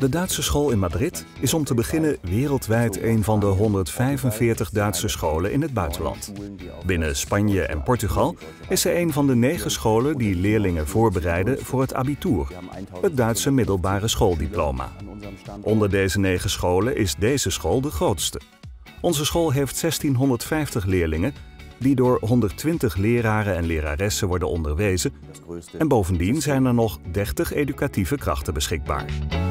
De Duitse school in Madrid is om te beginnen wereldwijd een van de 145 Duitse scholen in het buitenland. Binnen Spanje en Portugal is ze een van de 9 scholen die leerlingen voorbereiden voor het abitur, het Duitse middelbare schooldiploma. Onder deze 9 scholen is deze school de grootste. Onze school heeft 1650 leerlingen die door 120 leraren en leraressen worden onderwezen en bovendien zijn er nog 30 educatieve krachten beschikbaar.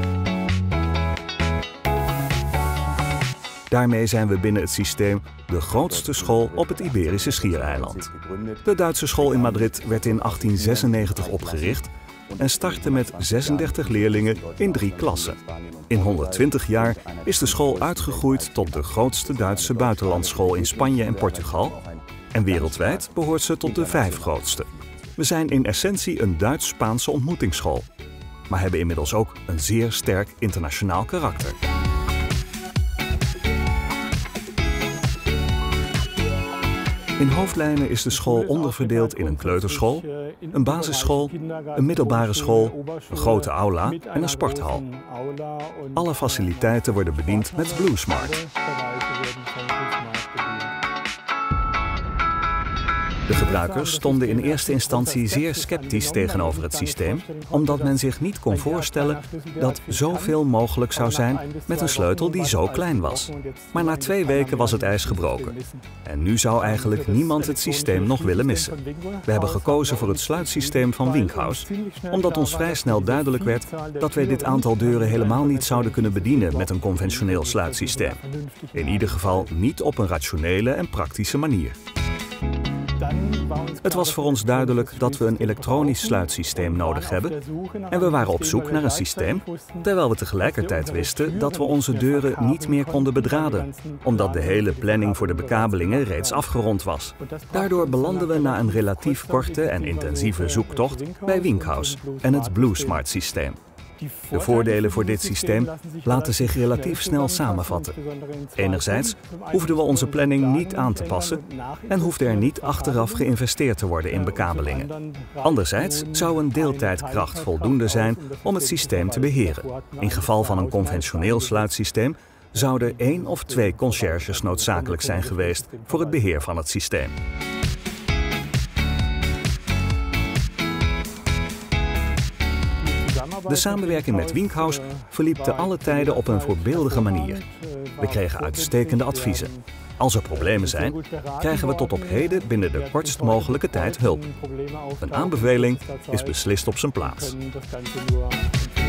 Daarmee zijn we binnen het systeem de grootste school op het Iberische schiereiland. De Duitse school in Madrid werd in 1896 opgericht en startte met 36 leerlingen in 3 klassen. In 120 jaar is de school uitgegroeid tot de grootste Duitse buitenlandsschool in Spanje en Portugal en wereldwijd behoort ze tot de 5 grootste. We zijn in essentie een Duits-Spaanse ontmoetingsschool, maar hebben inmiddels ook een zeer sterk internationaal karakter. In hoofdlijnen is de school onderverdeeld in een kleuterschool, een basisschool, een middelbare school, een grote aula en een sporthal. Alle faciliteiten worden bediend met BlueSmart. De gebruikers stonden in eerste instantie zeer sceptisch tegenover het systeem, omdat men zich niet kon voorstellen dat zoveel mogelijk zou zijn met een sleutel die zo klein was. Maar na 2 weken was het ijs gebroken. En nu zou eigenlijk niemand het systeem nog willen missen. We hebben gekozen voor het sluitsysteem van Winkhaus, omdat ons vrij snel duidelijk werd dat wij dit aantal deuren helemaal niet zouden kunnen bedienen met een conventioneel sluitsysteem. In ieder geval niet op een rationele en praktische manier. Het was voor ons duidelijk dat we een elektronisch sluitsysteem nodig hebben en we waren op zoek naar een systeem, terwijl we tegelijkertijd wisten dat we onze deuren niet meer konden bedraden, omdat de hele planning voor de bekabelingen reeds afgerond was. Daardoor belanden we na een relatief korte en intensieve zoektocht bij Winkhaus en het BlueSmart systeem. De voordelen voor dit systeem laten zich relatief snel samenvatten. Enerzijds hoefden we onze planning niet aan te passen en hoefde er niet achteraf geïnvesteerd te worden in bekabelingen. Anderzijds zou een deeltijdkracht voldoende zijn om het systeem te beheren. In geval van een conventioneel sluitsysteem zouden 1 of 2 conciërges noodzakelijk zijn geweest voor het beheer van het systeem. De samenwerking met Winkhaus verliep te alle tijden op een voorbeeldige manier. We kregen uitstekende adviezen. Als er problemen zijn, krijgen we tot op heden binnen de kortst mogelijke tijd hulp. Een aanbeveling is beslist op zijn plaats.